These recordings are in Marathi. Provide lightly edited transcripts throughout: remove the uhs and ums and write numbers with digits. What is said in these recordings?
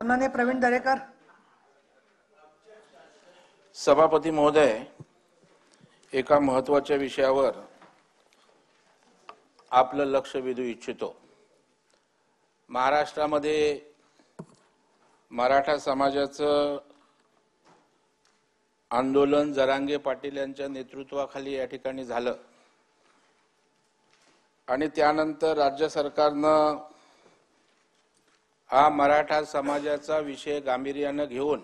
सन्माननीय प्रवीण दरेकर। सभापती महोदय, एका महत्त्वाच्या विषयावर आपलं लक्ष वेधू इच्छितो। महाराष्ट्रामध्ये मराठा समाजाचं आंदोलन जरांगे पाटील यांच्या नेतृत्वाखाली या ठिकाणी झालं आणि त्यानंतर राज्य सरकारनं हा मराठा समाजाचा विषय गांभीर्याने घेऊन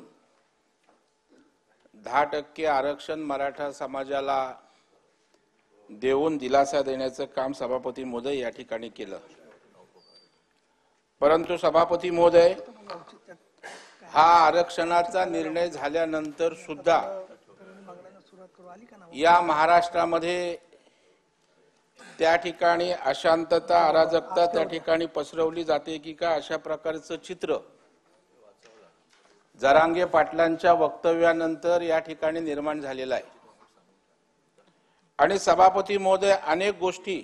10% आरक्षण मराठा समाजाला देऊन दिलासा देण्याचं काम सभापती महोदय या ठिकाणी केलं। परंतु सभापती महोदय, हा आरक्षणाचा निर्णय झाल्यानंतर सुद्धा या महाराष्ट्रामध्ये त्या ठिकाणी अशांतता अराजकता त्या ठिकाणी पसरवली जाते की का, अशा प्रकारचं चित्र जरांगे पाटलांच्या वक्तव्यानंतर या ठिकाणी निर्माण झालेला आहे। आणि सभापती महोदय, अनेक गोष्टी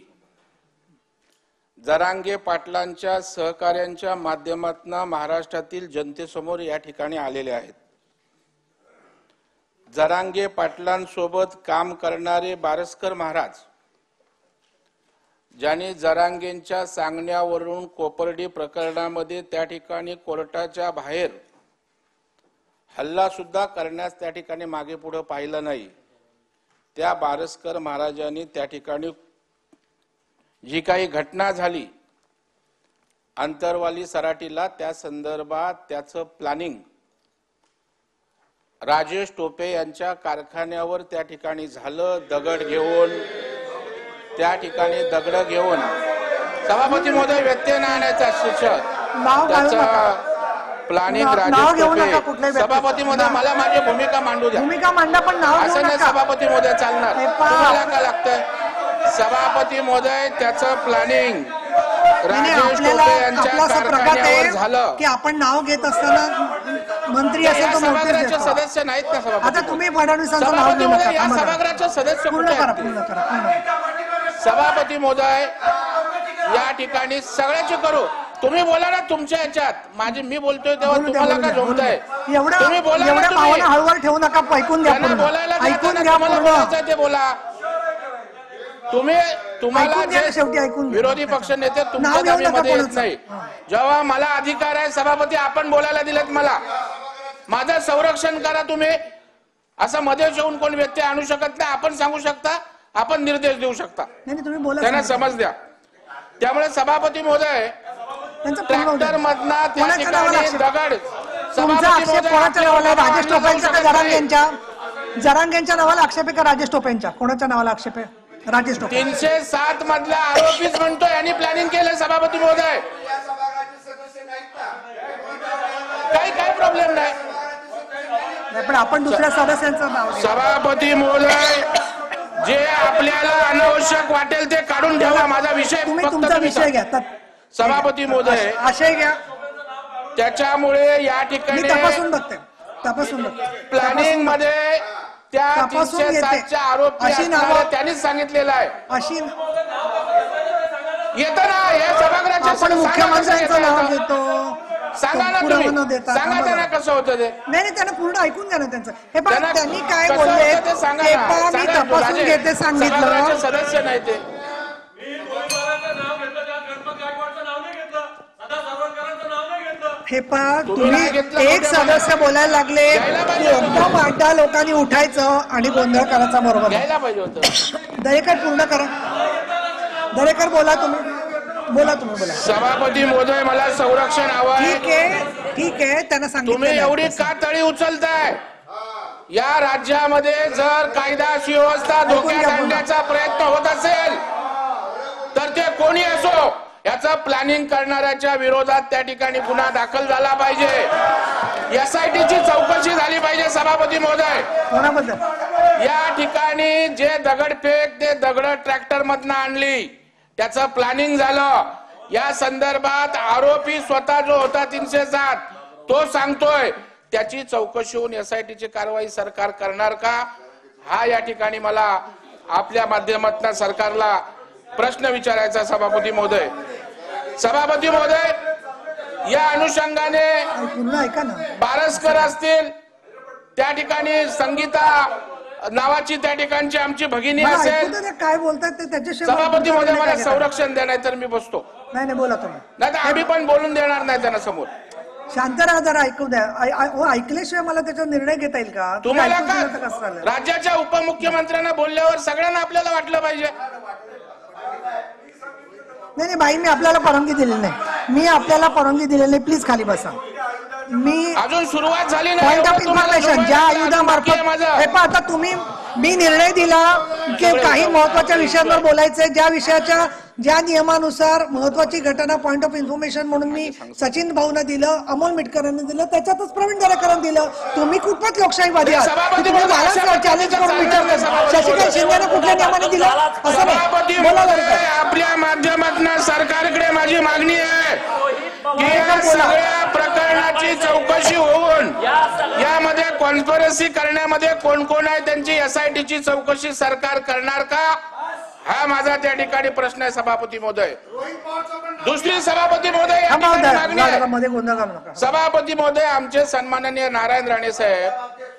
जरांगे पाटलांच्या सहकार्यांच्या माध्यमातून महाराष्ट्रातील जनतेसमोर या ठिकाणी आलेल्या आहेत। जरांगे पाटलांसोबत काम करणारे बारस्कर महाराज, ज्यांनी जरांगेंच्या सांगण्यावरून कोपर्डी प्रकरणामध्ये त्या ठिकाणी कोर्टाच्या बाहेर हल्ला सुद्धा करण्यास त्या ठिकाणी मागे पुढे पाहिलं नाही, त्या बारस्कर महाराजांनी त्या ठिकाणी जी काही घटना झाली अंतरवाली सराटीला, त्या संदर्भात त्याचं प्लॅनिंग राजेश टोपे यांच्या कारखान्यावर त्या ठिकाणी झालं। दगड घेऊन त्या ठिकाणी दगड घेऊन सभापती महोदय व्यत्यय आणण्याचा प्लॅनिंग राजेश टोपे। सभापती महोदय, मला माझी भूमिका मांडू द्या। भूमिका मांडा, पण नाव असं नाही सभापती महोदय चालणार, तुम्हाला काय लागतंय? सभापती महोदय, त्याचं प्लॅनिंग राजेश टोपे यांच्या कारखान्यावर झालं की आपण नाव घेत असताना मंत्री असेल तो सभागृहाचे सदस्य नाहीत ना सभापती? आता तुम्ही फडणवीसांचं नाव घेऊ नका। या सभागृहाचे सदस्य पूर्ण करा। सभापती महोदय, या ठिकाणी सगळ्याची करू, तुम्ही बोला ना तुमच्या याच्यात, माझी मी बोलतोय तेव्हा तुम्हाला काय झोंबतंय? तुम्ही बोला ना, भावना हळूहळू ठेवू नका, ऐकून घ्या, बोलायला ऐकून घ्या, ते बोला। तुम्हाला शेवटी ऐकून विरोधी पक्ष नेते तुमच्या जमीमध्ये येत नाही, जेव्हा मला अधिकार आहे सभापती आपण बोलायला दिलेत मला, माझं संरक्षण करा तुम्ही। असं मध्ये येऊन कोण व्यत्यय आणू शकत नाही। आपण सांगू शकता, आपण निर्देश देऊ शकता, त्यांना समज द्या। त्यामुळे सभापती महोदय, ट्रॅक्टर मधना त्या ठिकाणी दगड, राजेश टोपेंच्या जरांगेंच्या नावाला आक्षेप आहे का? राजेश टोपेंच्या कोणाच्या नावाला आक्षेप आहे? राजेश टोपे 307 मधला आरोपीच म्हणतो यांनी प्लॅनिंग केलं सभापती महोदय। काही प्रॉब्लेम नाही, पण आपण दुसऱ्या सदस्यांचं नाव सभापती महोदय, जे आपल्याला अनावश्यक वाटेल ते काढून ठेवा, माझा विषय तुमचा विषय घ्या सभापती महोदय, आशय घ्या। त्याच्यामुळे या ठिकाणी तपासून बघते प्लॅनिंग मध्ये त्या 307च्या आरोपी त्यांनीच सांगितलेलं आहे। अशी येतं ना हे सभागृहाच्या मुख्यमंत्र्यांचं नाव घेतो, सांगा ना तुम्ही, सांगा त्यांना कसं होतं ते। नाही, त्यांना पूर्ण ऐकून घ्या ना त्यांचं। हे पण त्यांनी काय बोलले ते सांगा, मी तपासून घेते सांगितलं। सदस्य नाही ते हे पण तुम्ही एक सदस्य बोलायला लागले की एकदम 8-10 लोकांनी उठायचं आणि गोंधळ करायचा, बरोबर घ्यायला पाहिजे होतं। दरेकर पूर्ण करा, दरेकर बोला तुम्ही। सभापती महोदय, मला संरक्षण हवं आहे। ठीक आहे, त्यांना सांगितलं। तुम्ही एवढी का तळी उचलताय? या राज्यामध्ये जर कायदा सुव्यवस्था धोक्यात आणण्याचा प्रयत्न होत असेल तर ते कोणी असो, याचा प्लॅनिंग करणाऱ्याच्या विरोधात त्या ठिकाणी गुन्हा दाखल झाला पाहिजे। SITची चौकशी झाली पाहिजे सभापती महोदय। या ठिकाणी जे दगडफेक, ते दगड ट्रॅक्टर मधनं आणली, त्याचं प्लॅनिंग झालं। या संदर्भात आरोपी स्वतः जो होता 307 तो सांगतोय, त्याची चौकशी होऊन SITची कारवाई सरकार करणार का? हा या ठिकाणी मला आपल्या माध्यमातून सरकारला प्रश्न विचारायचा सभापती महोदय। या अनुषंगाने पुन्हा ऐका ना, बारसकर असतील, त्या ठिकाणी संगीता नावाची त्या ठिकाणची आमची भगिनी मला असेल. ऐकू दे ते काय बोलतात ते त्याच्याशिवाय सभापती महोदय मला काय घेता? संरक्षण द्या, नाही तर मी बसतो. नाही नाही, बोला तुम्ही. नाही तर आम्ही पण बोलून देणार नाही त्यांना समोर. शांत राहा जरा, ऐकू द्या. ऐकल्याशिवाय मला त्याच्यावर निर्णय घेता येईल का? तुम्हाला ऐकून का दिलं तर कसं झालं? राज्याच्या उपमुख्यमंत्र्यांना बोलल्यावर सगळ्यांना आपल्याला वाटलं पाहिजे. नाही नाही बाई, मी आपल्याला परवानगी दिलेली नाही. मी आपल्याला परवानगी दिलेली नाही. प्लीज खाली बसा. मी अजून सुरुवात झाली नाही. पॉइंट ऑफ इन्फॉर्मेशन ज्या आयुधामार्फत हे पहा, आता तुम्ही मी निर्णय दिला की काही महत्वाच्या विषयांवर बोलायचंय, ज्या विषयाच्या ज्या नियमानुसार महत्वाची घटना पॉइंट ऑफ इन्फॉर्मेशन म्हणून मी सचिन भाऊंना दिलं, अमोल मिटकरांना दिलं, त्याच्यातच प्रवीण दरेकरांना दिलं. तुम्ही कुठपत लोकशाहीवादी आहात? तुम्ही मला चॅलेंज करून विचारलं शशिकांत शिंदेने कुठल्या नियमाने दिलं? असं नाही, बोला लवकर. आपल्या माध्यमातून सरकारकडे माझी मागणी आहे की या सगळ्या प्रकरणाची चौकशी होऊन यामध्ये कॉन्स्पिरसी करण्यामध्ये कोण कोण आहे त्यांची SITची चौकशी सरकार करणार का, हा माझा त्या ठिकाणी प्रश्न आहे सभापती महोदय. दुसरी सभापती महोदय मागणी आहे. सभापती महोदय, आमचे सन्माननीय नारायण राणे साहेब,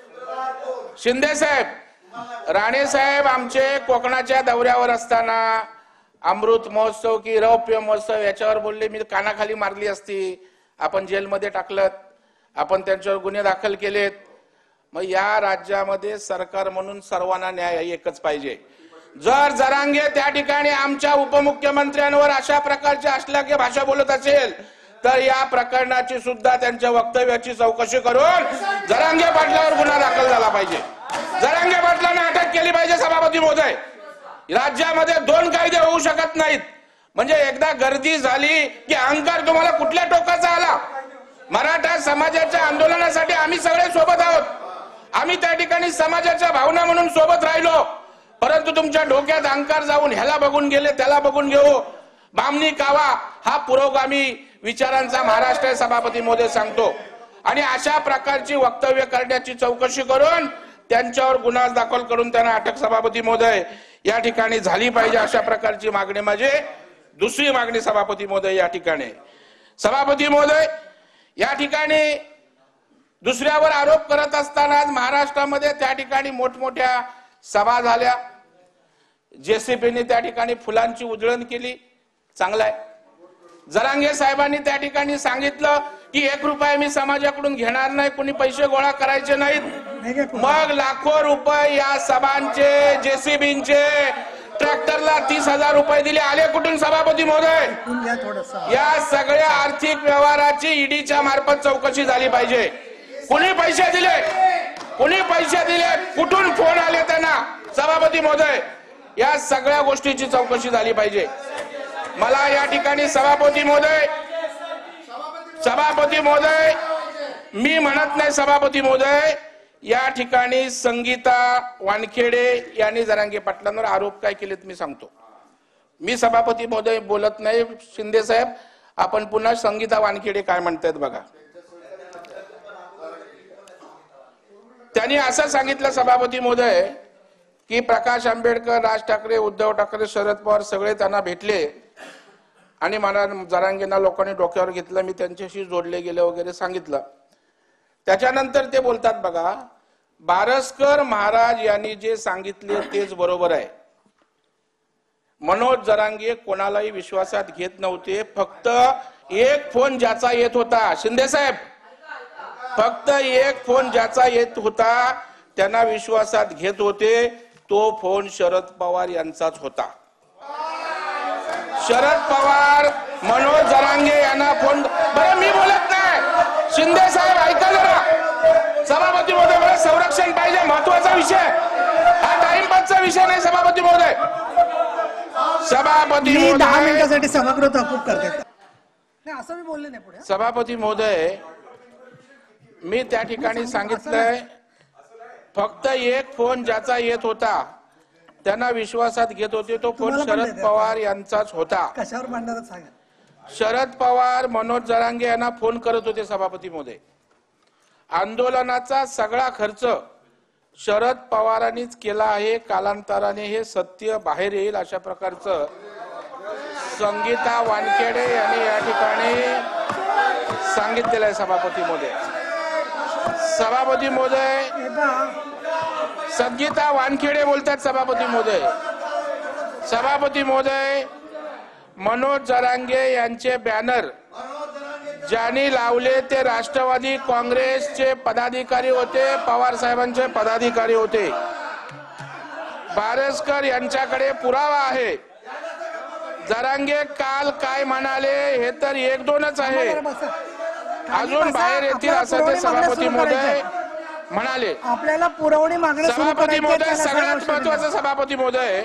शिंदे साहेब, राणे साहेब आमचे कोकणाच्या दौऱ्यावर असताना अमृत महोत्सव की रौप्य महोत्सव याच्यावर बोलले. मी कानाखाली मारली असती. आपण जेलमध्ये टाकलं, आपण त्यांच्यावर गुन्हे दाखल केलेत. मग या राज्यामध्ये सरकार म्हणून सर्वांना न्याय एकच पाहिजे. जर जरांगे त्या ठिकाणी आमच्या उपमुख्यमंत्र्यांवर अशा प्रकारची अश्लील भाषा बोलत असेल तर या प्रकरणाची सुद्धा त्यांच्या वक्तव्याची चौकशी करून जरांगे पाटलावर गुन्हा दाखल झाला पाहिजे. जरांगे पाटलांना अटक केली पाहिजे. सभापती महोदय, राज्यामध्ये दोन कायदे होऊ शकत नाहीत. म्हणजे एकदा गर्दी झाली की अहंकार तुम्हाला कुठल्या टोकाचा आला. मराठा समाजाच्या आंदोलनासाठी आम्ही सगळे सोबत आहोत. आम्ही त्या ठिकाणी समाजाच्या भावना म्हणून सोबत राहिलो. परंतु तुमच्या डोक्यात अहंकार जाऊन ह्याला बघून गेले त्याला बघून घेऊ, बामणी कावा हा पुरोगामी विचारांचा महाराष्ट्र आहे सभापती महोदय सांगतो. आणि अशा प्रकारची वक्तव्य करण्याची चौकशी करून त्यांच्यावर गुन्हा दाखल करून त्यांना अटक सभापती महोदय या ठिकाणी झाली पाहिजे. अशा प्रकारची मागणी माझी दुसरी मागणी सभापती महोदय या ठिकाणी. सभापती महोदय, या ठिकाणी दुसऱ्यावर आरोप करत असताना महाराष्ट्रामध्ये त्या ठिकाणी मोठमोठ्या सभा झाल्या. JCPने त्या ठिकाणी फुलांची उधळण केली, चांगलं आहे. जरांगे साहेबांनी त्या ठिकाणी सांगितलं की 1 रुपया मी समाजाकडून घेणार नाही, कोणी पैसे गोळा करायचे नाहीत. मग लाखो रुपये या सभांचे JCBचे ट्रॅक्टरला 30,000 रुपये दिले. आले कुठून सभापती महोदय? या सगळ्या आर्थिक व्यवहाराची ईडीच्या मार्फत चौकशी झाली पाहिजे. कुणी पैसे दिले, कुणी पैसे दिले, कुठून फोन आले त्यांना सभापती महोदय, या सगळ्या गोष्टीची चौकशी झाली पाहिजे. मला या ठिकाणी सभापती महोदय मी म्हणत नाही सभापती महोदय, या ठिकाणी संगीता वानखेडे यांनी जरांगे पाटलांवर आरोप काय केलेत मी सांगतो. मी सभापती महोदय बोलत नाही. शिंदे साहेब, आपण पुन्हा संगीता वानखेडे काय म्हणतायत बघा. त्यांनी असं सांगितलं सभापती महोदय की प्रकाश आंबेडकर, राज ठाकरे, उद्धव ठाकरे, शरद पवार सगळे त्यांना भेटले आणि मला जरांगेंना लोकांनी डोक्यावर घेतलं, मी त्यांच्याशी जोडले गेले वगैरे सांगितलं. त्याच्यानंतर ते बोलतात बघा, बारसकर महाराज यांनी जे सांगितले तेच बरोबर आहे. मनोज जरांगे कोणालाही विश्वासात घेत नव्हते. फक्त एक फोन ज्याचा येत होता, शिंदे साहेब, फक्त एक फोन ज्याचा येत होता त्यांना विश्वासात घेत होते, तो फोन शरद पवार यांचाच होता. शरद पवार मनोज जरांगे यांना फोन, बरं मी बोलत नाही, शिंदे साहेब ऐका जरा. सभापती महोदय, मला संरक्षण पाहिजे, महत्वाचा विषय हा, टाइमपासचा विषय नाही सभापती महोदय. सभापती महोदय 10 मिनिटांसाठी समग्र तहकूब करते. असं मी बोलले नाही पुढे. सभापती महोदय, मी त्या ठिकाणी सांगितलंय फक्त एक फोन ज्याचा येत होता त्यांना विश्वासात घेत होते, तो फोन शरद पवार यांचाच होता. कशावर मांडणार सांगा. शरद पवार मनोज जरांगे यांना फोन करत होते सभापती महोदय. आंदोलनाचा सगळा खर्च शरद पवारांनीच केला आहे. कालांतराने हे सत्य बाहेर येईल अशा प्रकारचं संगीता वानखेडे यांनी या ठिकाणी सांगितलेलं आहे सभापती महोदय. सभापती महोदय, हे पहा, संगीता वानखेडे बोलतात. सभापती महोदय, सभापती महोदय, मनोज जरांगे यांचे बॅनर ज्यांनी लावले ते राष्ट्रवादी काँग्रेसचे पदाधिकारी होते, पवार साहेबांचे पदाधिकारी होते. बारसकर यांच्याकडे पुरावा आहे. जरांगे काल काय म्हणाले हे तर एक दोनच आहे, अजून बाहेर येतील असं ते सभापती महोदय म्हणाले. आपल्याला पुरवणी मागणी सुरू सभापती महोदय, करायची आहे, सगळ्यात महत्वाचं सभापती महोदय,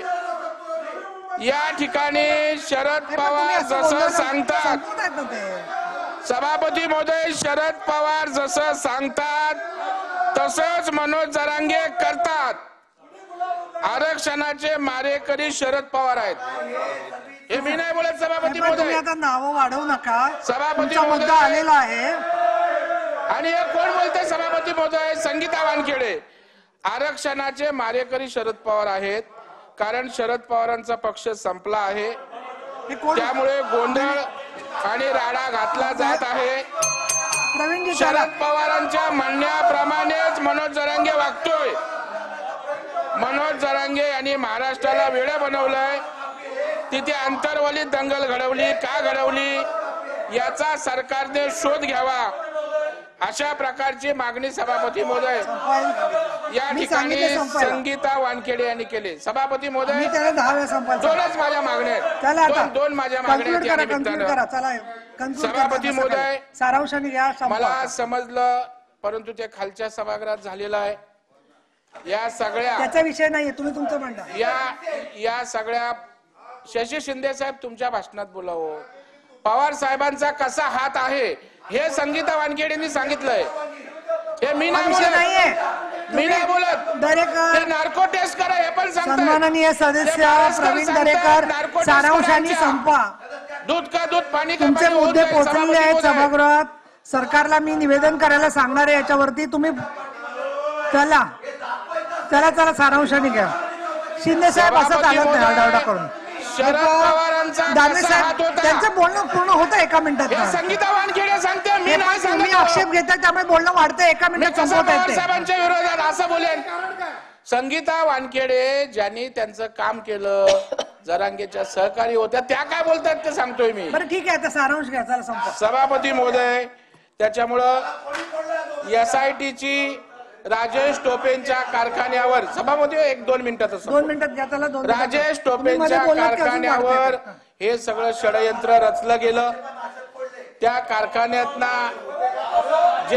या ठिकाणी शरद पवार जसं सांगतात, सभापती महोदय, शरद पवार जसं सांगतात तसंच मनोज जरांगे करतात. आरक्षणाचे मारेकरी शरद पवार आहेत, हे मी नाही बोलत. सभापती महोदय, आता नावं वाढवू नका. सभापती तुमचा मुद्दा महोदय, आलेला आहे. आणि हे कोण बोलते? सभापती महोदय, संगीता वानखेडे. आरक्षणाचे मारेकरी शरद पवार आहेत, कारण शरद पवारांचा पक्ष संपला आहे, हे कोण? त्यामुळे गोंधळ आणि राडा घातला जात आहे. प्रवीणजी, शरद पवारांच्या म्हणण्याप्रमाणेच मनोज जरांगे वागतोय. मनोज जरांगे यांनी महाराष्ट्राला वेडं बनवलंय. तिथे अंतर्वलीत दंगल घडवली, का घडवली याचा सरकारने शोध घ्यावा, अशा प्रकारची मागणी सभापती महोदय या ठिकाणी संगीता वानखेडे यांनी केली. सभापती महोदय, दोनच माझ्या मागण्या आहेत, दोन माझ्या मागण्या आहेत या निमित्तानं. सभापती महोदय, सारांशाने घ्या. मला समजलं, परंतु ते खालच्या सभागृहात झालेलं आहे. या सगळ्या त्याचा विषय नाहीये, तुम्ही तुमचं म्हणता. या सगळ्या शशी शिंदे साहेब तुमच्या भाषणात बोलावं. पवार साहेबांचा कसा हात आहे हे संगीता वानखेडेंनी सांगितलंय. हे मी नाही बोलत. ते नार्को टेस्ट करा हे पण सांगतात. सन्माननीय सदस्य प्रवीण दरेकर, सारांशाने संपवा. दूध का दूध, पाणी का तुमचे पाणी होत मुद्दे जाईल. पोहोचलेले आहेत सभागृहात. सरकारला मी निवेदन करायला सांगणार आहे याच्यावरती. तुम्ही चला चला चला, सारांशाने घ्या. शिंदे साहेब असं चालत नाही आरडाओरडा करून. शरद पवारांचा दानवे कसा साहेब, हात होता त्यांचं बोलणं पूर्ण होतं एका मिनिटात. हे संगीता वानखेडे सांगते, मी नाही तुम्ही सांगत. आक्षेप घेताय त्यामुळे बोलणं वाढतंय. एका मिनिटात संपवता पवार येते. साहेबांच्या विरोधात असं बोलेन. संगीता वानखेडे ज्यांनी त्यांचं काम केलं, जरांगेच्या सहकारी होत्या, त्या काय बोलतात ते सांगतोय मी. बरं ठीक आहे, आता सारांश घ्या. चला संपवा. सभापती महोदय, त्याच्यामुळं SITची राजेश टोपेंच्या कारखान्यावर, सभापती 1-2 मिनिटाचं 2 मिनिटात घ्या. चला 2 राजेश टोपेंच्या कारखान्यावर हे सगळं षडयंत्र रचलं गेलं. त्या कारखान्यातना जे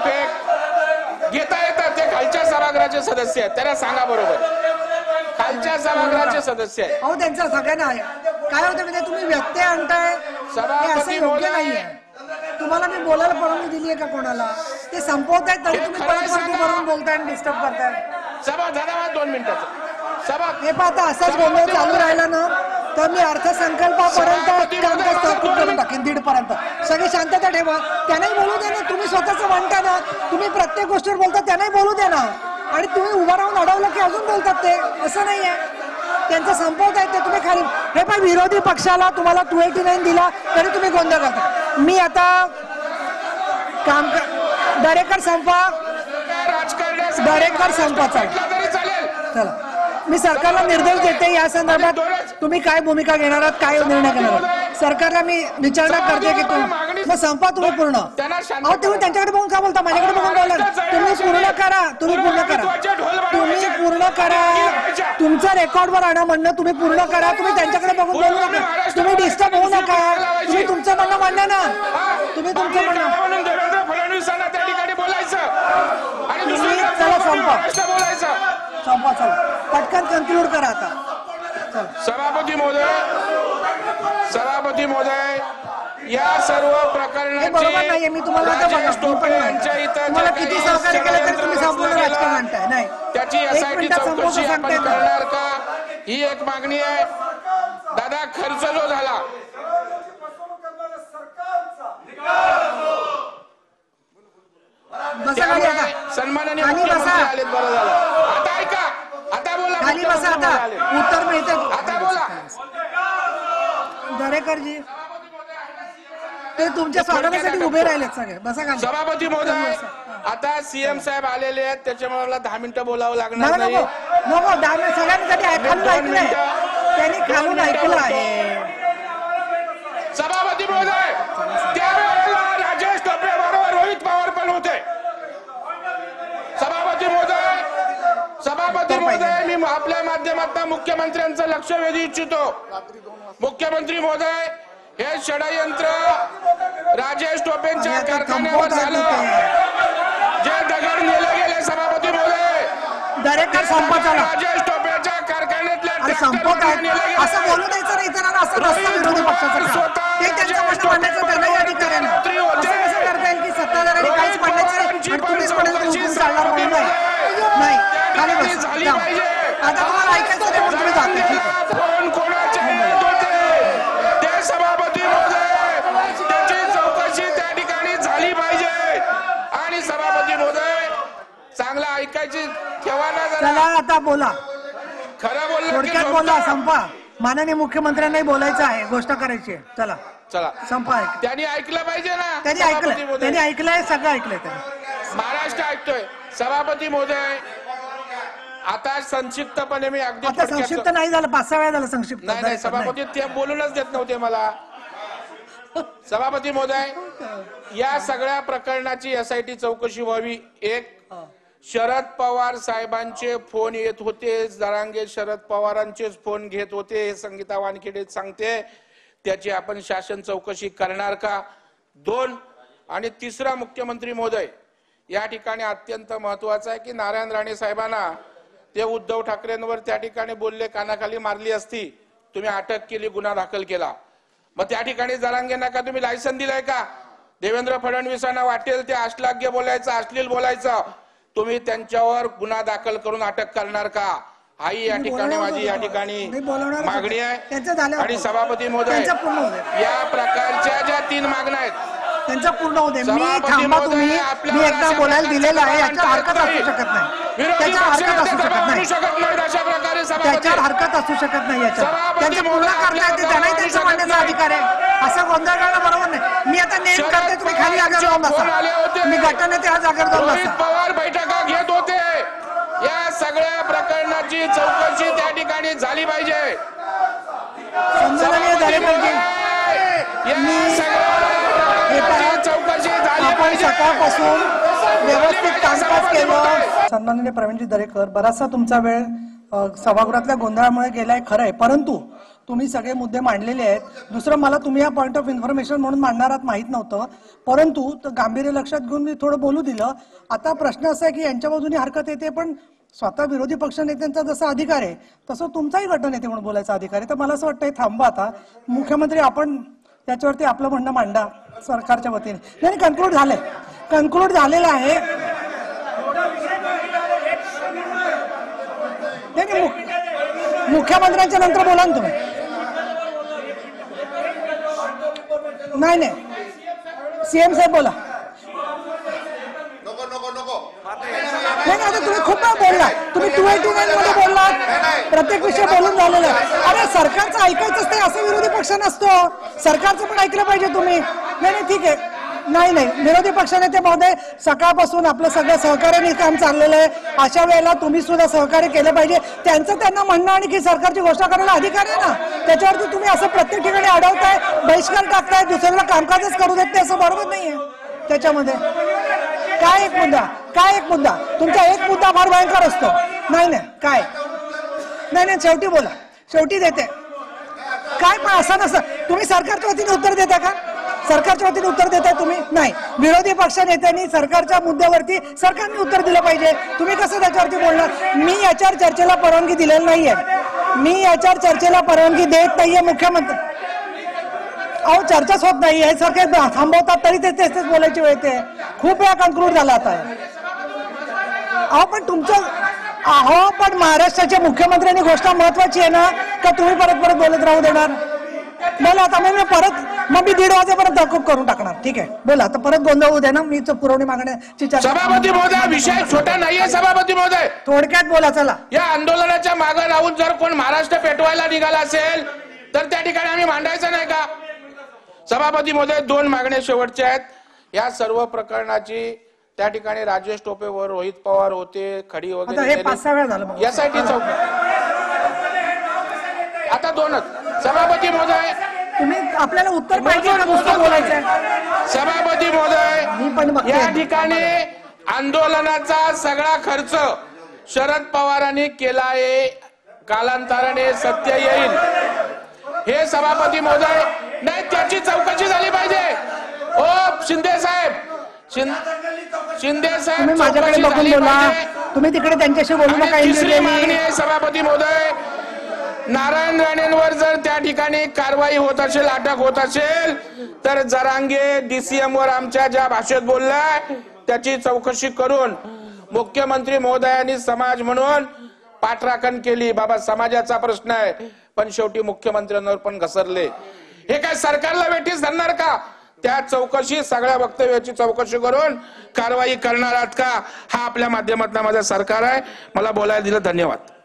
दगडफेक घेता येतात ते खालच्या सभागृहाचे सदस्य आहेत, त्यांना सांगा. बरोबर, खालच्या सभागृहाचे सदस्य आहेत. अहो, त्यांचं सगळ्यांना आहे. काय होतं म्हणजे तुम्ही व्यत्यय आणताय, हे असं योग्य नाहीये. तुम्हाला मी बोलायला परवानगी दिली आहे का कोणाला? ते संपवत आहेत तरी तुम्ही परत वरती बोलताय आणि डिस्टर्ब करताय. सभा झाला 2 मिनिटाचं. सभा हे पाहता असाच गोंधळ चालू राहिला ना तर मी अर्थसंकल्पापर्यंत कामकाज तहकूब करून टाकेन 1:30 पर्यंत. सगळी शांतता ठेवा. त्यांनाही बोलू दे ना. तुम्ही स्वतःच म्हणता ना, तुम्ही प्रत्येक गोष्टीवर बोलता, त्यांनाही बोलू दे ना. आणि तुम्ही उभं राहून अडवलं की अजून बोलतात ते. असं नाहीये, त्यांचं संपवत आहेत ते तुम्ही खाली. हे पण विरोधी पक्षाला तुम्हाला 289 दिला तरी तुम्ही गोंधळ करता. मी आता काम दरेकर संपा, दरेकर संपा. चला, मी सरकारला निर्देश देते या संदर्भात तुम्ही काय भूमिका घेणार आहात, काय निर्णय घेणार आहात. सरकारला मी विचारणा करते की मग संपा तुम्ही पूर्ण. अहो, तुम्ही त्यांच्याकडे बघून का बोलता, माझ्याकडे बघून बोला. तुम्ही पूर्ण करा, तुम्ही पूर्ण करा, तुम्ही पूर्ण करा. तुमचं रेकॉर्डवर आणा म्हणणं, तुम्ही पूर्ण करा. तुम्ही त्यांच्याकडे बघून बोलू नका, तुम्ही डिस्टर्ब होऊ नका. तुम्ही तुमचं म्हणणं मांडा ना, तुम्ही तुमचं म्हणणं. देवेंद्र फडणवीसांना त्या ठिकाणी बोलायचं आणि दुसऱ्या चला संपा, बोलायचं. संपा. चला पटकन कन्क्लूड करा आता. सभापती महोदय, या सर्व बरोबर नाहीये. मी तुम्हाला तुम्हाला किती सहकार्य केलं तरी तुम्ही संपूर्ण राजकारण आणताय. नाही, त्याची SIT चौकशी आपण करणार का, ही एक मागणी आहे. दादा, खर्च जो झाला, सन्माननीय मुख्यमंत्री आलेत, बरं झालं. आता ऐका, आता बोला. खाली बसा, आता उत्तर मिळते. आता बोला. दरेकरजी, ते तुमच्या स्वागतासाठी उभे राहिलेत सगळे. बसा खाली. सभापती महोदय, आता सीएम साहेब आलेले आहेत, त्याच्यामुळे मला 10 मिनिटं बोलावं लागणार नको नाही. नको नको, दहा सगळ्यांसाठी खालून ऐकलंय, त्यांनी खालून ऐकलं आहे. सभापती महोदय, त्यावेळेला राजेश टोपे बरोबर रोहित पवार पण होते. सभापती महोदय, मी आपल्या माध्यमातून मुख्यमंत्र्यांचं लक्ष वेधू इच्छितो. मुख्यमंत्री महोदय, हे षडयंत्र राजेश टोपेंच्या कारखान्यावर झालं, जे दगड नेले गेले. सभापती महोदय, दरेकर संपत आला. राजेश टोपेच्या कारखान्यातल्या संपत आहे असं बोलू द्यायचं नाही इतरांना. असं नसतं विरोधी पक्षाचं. ते त्यांचं म्हणणं मांडायचं त्यांनाही अधिकार आहे ना. असं कसं करता येईल की सत्ताधाऱ्यांनी काहीच मांडायचं नाही, तुम्हीच म्हणाल चालणार म्हणून नाही. खाली बस. आता तुम्हाला ऐकायचं नाही म्हणून तुम्ही जाते. फोन कोणाचे येत होते ते सभापती महोदय, त्याची चौकशी त्या ठिकाणी झाली पाहिजे. आणि सभापती महोदय, चांगला ऐकायची ठेवा ना जरा. चला आता बोला, खरं बोललं थोडक्यात बोला, संपा. माननीय मुख्यमंत्र्यांनाही बोलायचं आहे, गोष्ट करायची आहे. चला चला, संपा. त्यांनी ऐकलं पाहिजे ना. त्यांनी ऐकलं, त्यांनी ऐकलंय, सगळं ऐकलंय त्यांनी. महाराष्ट्र ऐकतोय. सभापती महोदय, आता संक्षिप्तपणे मी अगदी आता संक्षिप्त नाही झालं, 5-6 वेळा झालं संक्षिप्त. नाही सभापती, ते बोलूनच देत नव्हते मला. सभापती महोदय, या सगळ्या प्रकरणाची SIT चौकशी व्हावी. एक, शरद पवार साहेबांचे फोन येत होते, जरांगे शरद पवारांचेच फोन घेत होते, हे संगीता वानखेडे सांगते. त्याची आपण शासन चौकशी करणार का? 2, आणि तिसरा, मुख्यमंत्री महोदय, या ठिकाणी अत्यंत महत्वाचं आहे की नारायण राणे साहेबांना ते उद्धव ठाकरेंवर त्या ठिकाणी बोलले, कानाखाली मारली असती, तुम्ही अटक केली, गुन्हा दाखल केला. मग त्या ठिकाणी जरांगेंना का तुम्ही लायसन दिलंय का? देवेंद्र फडणवीसांना वाटेल ते अश्लाघ्य बोलायचं, अश्लील बोलायचं, तुम्ही त्यांच्यावर गुन्हा दाखल करून अटक करणार का? हाही या ठिकाणी माझी या ठिकाणी मागणी आहे. आणि सभापती महोदय, या प्रकारच्या ज्या 3 मागण्या आहेत त्यांचा पूर्ण होऊ दे. मी थांबा, तुम्ही मी एकदा बोलायला दिलेलं आहे, याच्यावर हरकत असू शकत नाही. त्याच्यावर हरकत असू शकत नाही. त्याच्यावर हरकत असू शकत नाही. याच्यावर त्यांचे पूर्ण करता येते, त्यांनाही त्यांचा मांडण्याचा अधिकार आहे. असं गोंधळ करणं बरोबर नाही. मी आता नेम करते, तुम्ही खाली जागेवर जाऊन बसा. मी गटाने त्या जागेवर जाऊन बसा. पवार बैठका घेत होते. या सगळ्या प्रकरणाची चौकशी त्या ठिकाणी झाली पाहिजे. संमेलनीय झाले पाहिजे. आपण सकाळपासून व्यवस्थित कामकाज केलं. सन्माननीय प्रवीणजी दरेकर, बराचसा तुमचा वेळ सभागृहातल्या गोंधळामुळे गेलाय, खरं आहे, परंतु तुम्ही सगळे मुद्दे मांडलेले आहेत. दुसरं, मला तुम्ही या पॉइंट ऑफ इन्फॉर्मेशन म्हणून मांडणारात माहित नव्हतं, परंतु गांभीर्य लक्षात घेऊन मी थोडं बोलू दिलं. आता प्रश्न असा आहे की यांच्या बाजूने हरकत येते, पण स्वतः विरोधी पक्षनेत्यांचा जसा अधिकार आहे तसं तुमचाही गटनेते म्हणून बोलायचा अधिकार आहे. तर मला असं वाटतं थांबा आता. मुख्यमंत्री, आपण त्याच्यावरती आपलं म्हणणं मांडा सरकारच्या वतीने. नाही, कन्क्लूड झालंय, कन्क्लूड झालेलं आहे. मुख्यमंत्र्यांच्या नंतर बोला ना तुम्ही. नाही, सीएम साहेब बोला. नाही, आता तुम्ही खूप वेळ बोलला. तुम्ही 289 मध्ये बोललात, प्रत्येक विषय बोलून झालेला आहे. अरे, सरकारचं ऐकायचंच नाही असं विरोधी पक्ष नसतो. सरकारचं पण ऐकलं पाहिजे तुम्ही. नाही, ठीक आहे. नाही, विरोधी पक्षनेते महोदय, सकाळपासून आपलं सगळं सहकार्याने काम चाललेलं आहे. अशा वेळेला तुम्ही सुद्धा सहकार्य केलं पाहिजे. त्यांचं त्यांना म्हणणं आणि की सरकारची घोषणा करायला अधिकार आहे ना. त्याच्यावरती तुम्ही असं प्रत्येक ठिकाणी अडवताय, बहिष्कार टाकताय, दुसऱ्याला कामकाजच करू देत नाही, असं बरोबर नाहीये. त्याच्यामध्ये काय एक मुद्दा तुमचा एक मुद्दा फार भयंकर असतो. नाही, काय नाही, शेवटी बोला, शेवटी देते. काय पण असं नसतं. तुम्ही सरकारच्या वतीने उत्तर देता का? सरकारच्या वतीने उत्तर देताय तुम्ही? नाही. विरोधी पक्ष नेत्यांनी सरकारच्या मुद्द्यावरती सरकारने उत्तर दिलं पाहिजे. तुम्ही कसं त्याच्यावरती बोलणार? मी याच्यावर चर्चेला परवानगी दिलेली नाहीये. मी याच्यावर चर्चेला परवानगी देत नाहीये. मुख्यमंत्री, अहो, चर्चाच होत नाही. हे सरकार थांबवतात तरी तेच बोलायची वेळ येते. खूप वेळा कन्क्लूड झाला आता. अहो, पण महाराष्ट्राच्या मुख्यमंत्र्यांनी घोषणा महत्वाची आहे ना, का तुम्ही परत बोलत राहू देणार मला? आता मग मी 1:30 वाजेपर्यंत तहकूब करून टाकणार. ठीक आहे, बोला. आता परत गोंधळ होऊ दे ना. मी पुरवणी मागण्याची चर्चा. सभापती महोदय, विषय छोटा नाहीये. सभापती महोदय, थोडक्यात बोला. चला, या आंदोलनाच्या मागे राहून जर कोण महाराष्ट्र पेटवायला निघाला असेल तर त्या ठिकाणी आम्ही मांडायचं नाही का? सभापती महोदय, 2 मागण्या शेवटच्या आहेत. या सर्व प्रकरणाची त्या ठिकाणी राजेश टोपेवर रोहित पवार होते, खडी आता वगैरे हे 5-6 वेळा झालं बघा. यासाठी चौकशी. आता 2च. सभापती महोदय, तुम्ही आपल्याला उत्तर पाहिजे का नुसतं बोलायचंय? सभापती मी पण महोदय, बघते. या ठिकाणी आंदोलनाचा सगळा खर्च शरद पवारांनी केला आहे. कालांतराने सत्य येईल. हे सभापती महोदय, नाही त्याची चौकशी झाली पाहिजे. ओ शिंदे साहेब, शिंदे साहेब, तुम्ही माझ्याकडे चौकशी बघून झाली बोला. पाहिजे. तुम्ही तिकडे त्यांच्याशी बोलू नका. आणि तिसरी इंडिव्हिज्युअली. मागणी आहे सभापती महोदय, नारायण राणेंवर जर त्या ठिकाणी कारवाई होत असेल, अटक होत असेल, तर जरांगे डीसीएम वर आमच्या ज्या भाषेत बोललाय त्याची चौकशी करून मुख्यमंत्री महोदयांनी समाज म्हणून पाठराखण केली. बाबा समाजाचा प्रश्न आहे, पण शेवटी मुख्यमंत्र्यांवर पण घसरले. हे काय सरकारला वेठीस धरणार का? त्या चौकशी, सगळ्या वक्तव्याची चौकशी करून कारवाई करणार आहात का? हा आपल्या माध्यमातून माझा सरकार आहे. मला बोलायला दिलं. धन्यवाद.